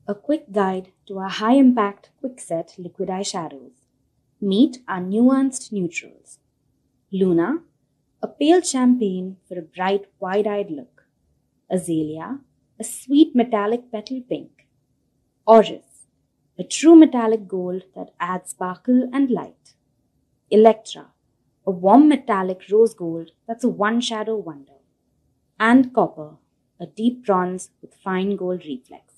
a quick guide to our high-impact quick-set liquid eyeshadows. Meet our nuanced neutrals. Luna, a pale champagne for a bright wide-eyed look. Azalea, a sweet metallic petal pink. Orris, a true metallic gold that adds sparkle and light. Electra, a warm metallic rose gold that's a one-shadow wonder. And Copper, a deep bronze with fine gold reflex.